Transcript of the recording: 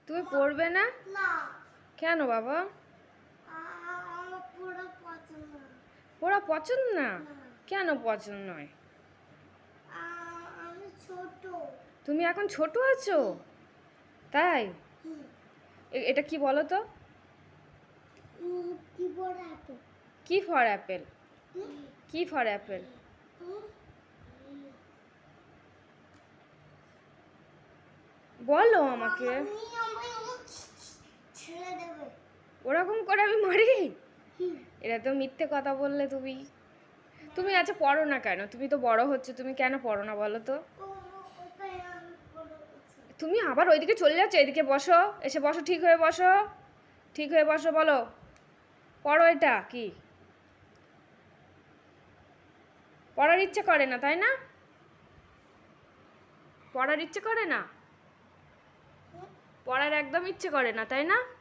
তুমি পড়বে না? না। কেন বাবা? আমার পড়া পছন্দ না। পড়া পছন্দ না? না। কেন পছন্দ নয়? আমি ছোট। তুমি এখন ছোট আছো? তাই? এটা কি বলো তো? কি ফর অ্যাপেল? কি ফর অ্যাপেল? কি ফর অ্যাপেল? বলো আমাকে। ছেড়ে দেবে। ওরকম করে আমি মরি? এটা তো মিথ্যে কথা বললে তুমি। তুমি আচ্ছা পড়ো না কেন? তুমি তো বড় হচ্ছে, তুমি কেন পড়ো না বলো তো? তুমি আবার ওইদিকে চলে যাচ্ছ, এদিকে বসো, এসে বসো, ঠিক হয়ে বসো, ঠিক হয়ে বসো, বলো পড়ো। এটা কি পড়ার ইচ্ছে করে না, তাই না? পড়ার ইচ্ছে করে না? পড়ার একদম ইচ্ছে করে না, তাই না?